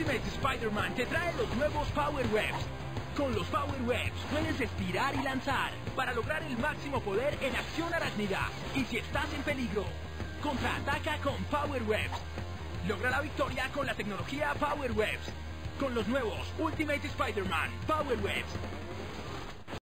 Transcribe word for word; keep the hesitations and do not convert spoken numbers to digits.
Ultimate Spider-Man te trae los nuevos Power Webs. Con los Power Webs puedes estirar y lanzar para lograr el máximo poder en acción arácnida. Y si estás en peligro, contraataca con Power Webs. Logra la victoria con la tecnología Power Webs. Con los nuevos Ultimate Spider-Man Power Webs.